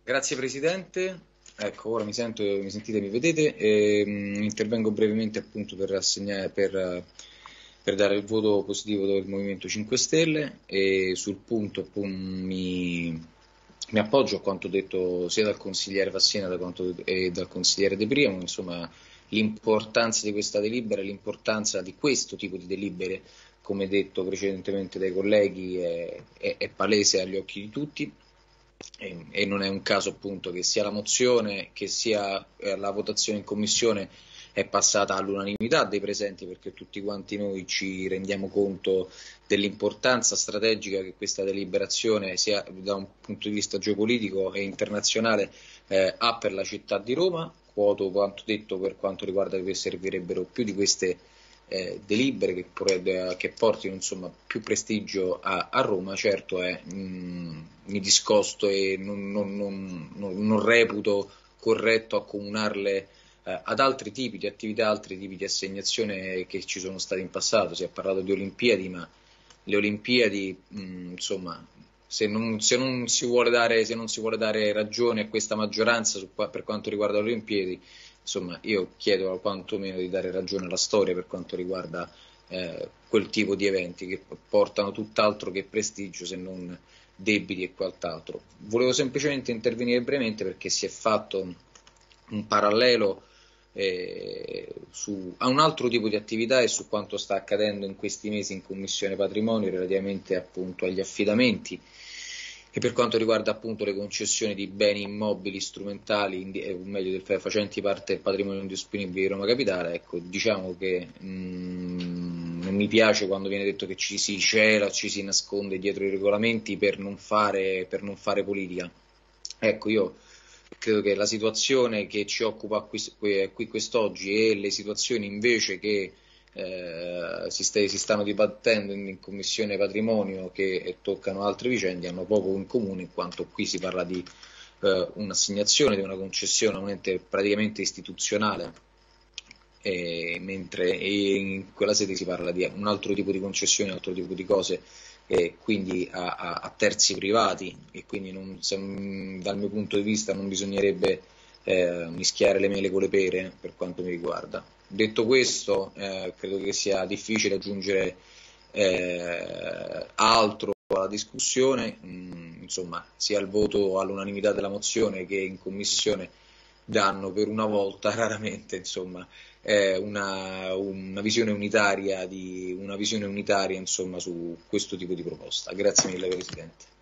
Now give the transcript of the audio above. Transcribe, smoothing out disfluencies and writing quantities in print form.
Grazie Presidente, ecco ora mi sentite, mi vedete. Intervengo brevemente appunto per dare il voto positivo del Movimento 5 Stelle e sul punto mi appoggio a quanto detto sia dal consigliere Fassina e dal consigliere De Priamo, insomma l'importanza di questa delibera, l'importanza di questo tipo di delibere, come detto precedentemente dai colleghi, è palese agli occhi di tutti. E non è un caso appunto che sia la mozione che sia la votazione in commissione è passata all'unanimità dei presenti, perché tutti quanti noi ci rendiamo conto dell'importanza strategica che questa deliberazione, sia da un punto di vista geopolitico e internazionale, ha per la città di Roma. Quoto quanto detto per quanto riguarda che servirebbero più di queste delibere che portino insomma più prestigio a Roma. Certo mi discosto e non reputo corretto accomunarle ad altri tipi di attività, altri tipi di assegnazione che ci sono stati in passato. Si è parlato di Olimpiadi, ma le Olimpiadi, insomma, se non si vuole dare ragione a questa maggioranza per quanto riguarda le Olimpiadi, insomma, io chiedo quantomeno di dare ragione alla storia per quanto riguarda quel tipo di eventi che portano tutt'altro che prestigio, se non debiti e quant'altro. Volevo semplicemente intervenire brevemente perché si è fatto un parallelo a un altro tipo di attività e su quanto sta accadendo in questi mesi in Commissione Patrimonio relativamente appunto agli affidamenti e per quanto riguarda appunto le concessioni di beni immobili strumentali, o meglio facenti parte del patrimonio indisponibile di Roma Capitale. Ecco, diciamo che non mi piace quando viene detto che ci si cela, ci si nasconde dietro i regolamenti per non fare politica. Ecco, io credo che la situazione che ci occupa qui quest'oggi e le situazioni invece che si stanno dibattendo in Commissione Patrimonio che toccano altre vicende hanno poco in comune, in quanto qui si parla di un'assegnazione, di una concessione a un ente praticamente istituzionale, mentre in quella sede si parla di un altro tipo di concessione, un altro tipo di cose, quindi a terzi privati, e quindi dal mio punto di vista non bisognerebbe mischiare le mele con le pere per quanto mi riguarda. Detto questo, credo che sia difficile aggiungere altro alla discussione, insomma, sia il voto all'unanimità della mozione che in commissione danno per una volta, raramente, insomma, una visione unitaria insomma, su questo tipo di proposta. Grazie mille Presidente.